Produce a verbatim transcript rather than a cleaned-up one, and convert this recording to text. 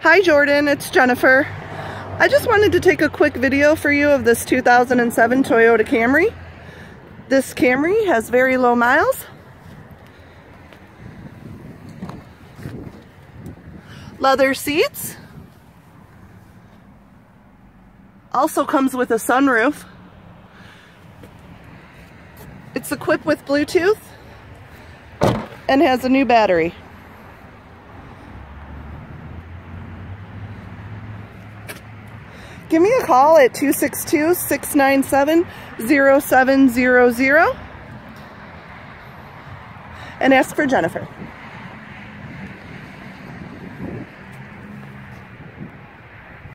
Hi Jordan, it's Jennifer. I just wanted to take a quick video for you of this two thousand seven Toyota Camry. This Camry has very low miles. Leather seats. Also comes with a sunroof. It's equipped with Bluetooth and has a new battery. Give me a call at two six two, six nine seven, zero seven zero zero and ask for Jennifer.